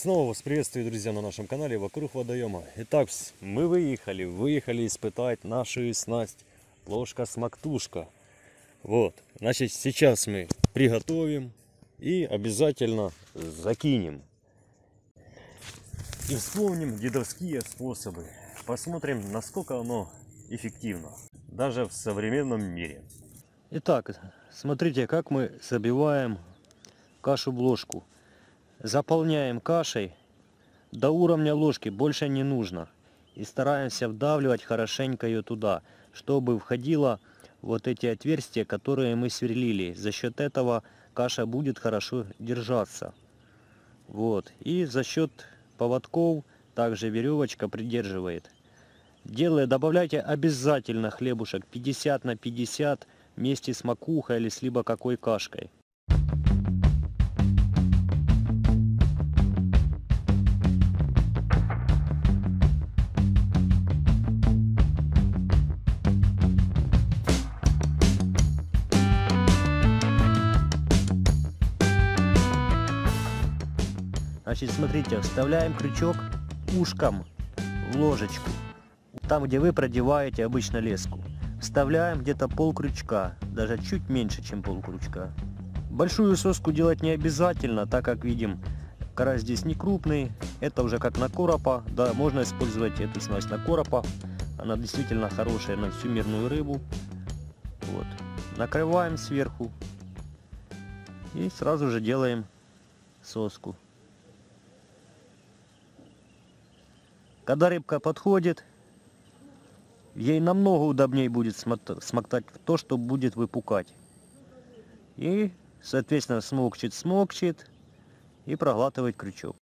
Снова вас приветствую, друзья, на нашем канале «Вокруг водоема». Итак, мы выехали испытать нашу снасть ложка-смоктушка. Вот, значит, сейчас мы приготовим и обязательно закинем. И вспомним дедовские способы. Посмотрим, насколько оно эффективно, даже в современном мире. Итак, смотрите, как мы забиваем кашу в ложку. Заполняем кашей до уровня ложки, больше не нужно. И стараемся вдавливать хорошенько ее туда, чтобы входило вот эти отверстия, которые мы сверлили. За счет этого каша будет хорошо держаться. Вот. И за счет поводков также веревочка придерживает. Добавляйте обязательно хлебушек 50 на 50 вместе с макухой или с либо какой кашкой. Значит, смотрите, вставляем крючок ушком в ложечку, там, где вы продеваете обычно леску. Вставляем где-то пол крючка, даже чуть меньше, чем пол крючка. Большую соску делать не обязательно, так как видим, карась здесь не крупный. Это уже как на коропа, да, можно использовать эту снасть на коропа. Она действительно хорошая на всю мирную рыбу. Вот. Накрываем сверху и сразу же делаем соску. Когда рыбка подходит, ей намного удобнее будет смоктать то, что будет выпукать. И, соответственно, смокчет и проглатывает крючок.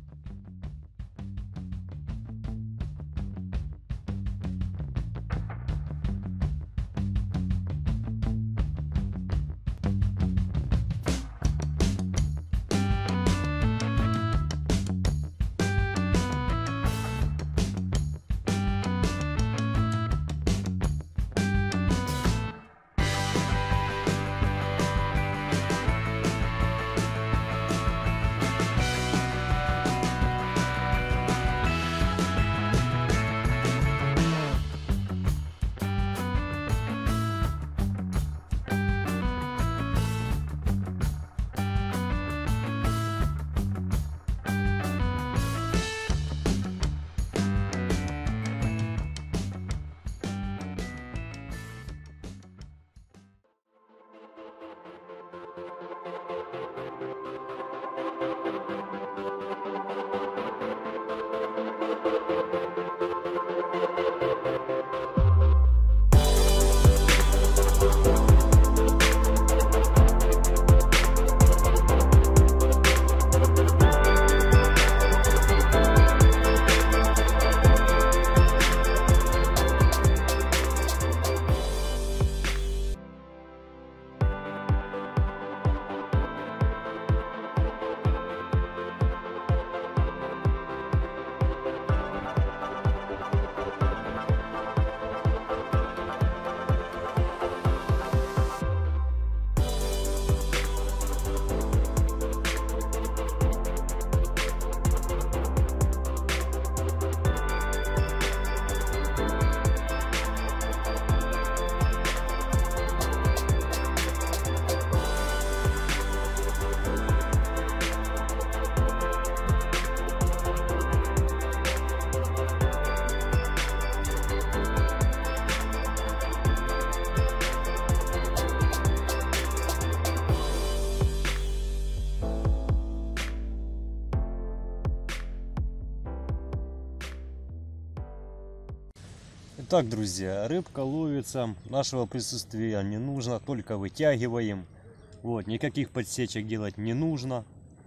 Итак, друзья, рыбка ловится, нашего присутствия не нужно, только вытягиваем. Вот, никаких подсечек делать не нужно.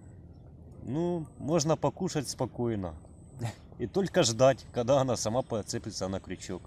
Ну, можно покушать спокойно. И только ждать, когда она сама подцепится на крючок.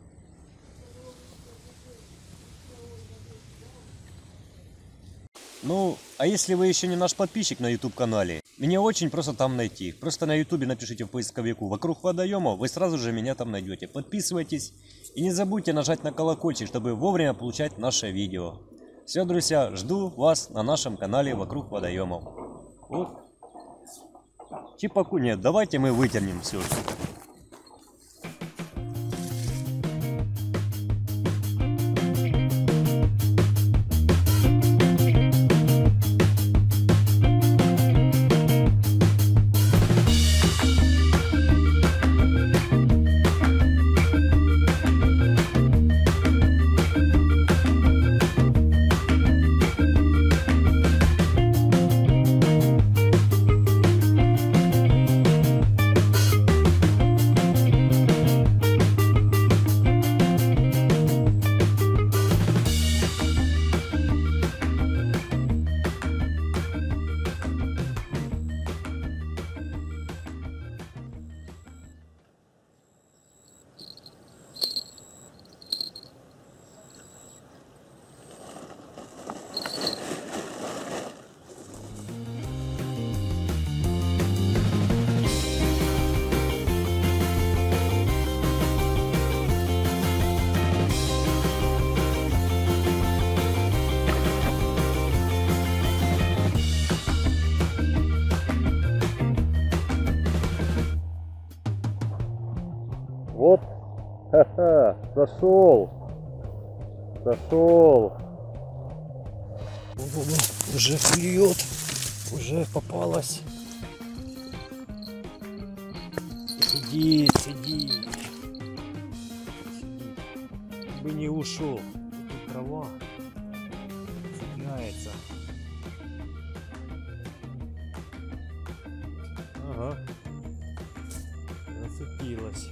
Ну, а если вы еще не наш подписчик на YouTube канале, меня очень просто там найти. Просто на YouTube напишите в поисковику «Вокруг водоема», вы сразу же меня там найдете. Подписывайтесь и не забудьте нажать на колокольчик, чтобы вовремя получать наше видео. Все, друзья, жду вас на нашем канале «Вокруг водоема». Вот. Чепаку нет, давайте мы вытянем все. Вот, ха-ха, сошел. Уже клюет, уже попалась. Сиди. Бы не ушел. Тут трава цепляется. Ага. Зацепилась.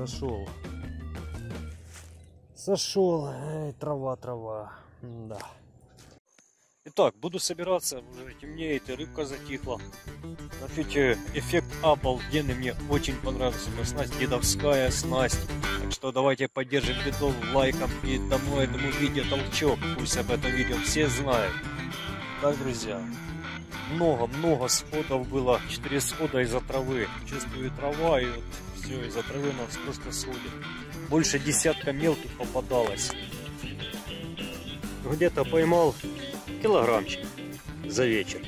Сошел. Ай, трава. Да. Итак, буду собираться, уже темнеет и рыбка затихла. Смотрите, эффект обалденный, мне очень понравился. Эта снасть, дедовская снасть. Так что давайте поддержим дедов лайком и тому этому видео толчок. Пусть об этом видео все знают. Так, друзья, много сходов было. 4 схода из-за травы. Чувствую, трава, и вот все из-за травы нас просто сходит. Больше десятка мелких попадалось. Где-то поймал килограммчик за вечер.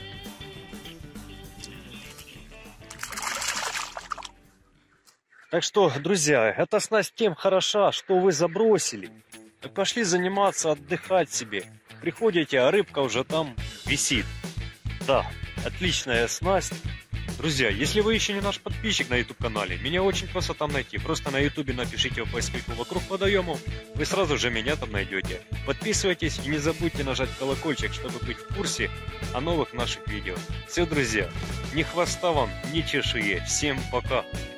Так что, друзья, эта снасть тем хороша, что вы забросили. Так пошли заниматься, отдыхать себе. Приходите, а рыбка уже там висит. Да, отличная снасть. Друзья, если вы еще не наш подписчик на YouTube канале, меня очень просто там найти. Просто на YouTube напишите в поисковику «Вокруг водоемов», вы сразу же меня там найдете. Подписывайтесь и не забудьте нажать колокольчик, чтобы быть в курсе о новых наших видео. Все, друзья, ни хвоста вам, ни чешуе. Всем пока!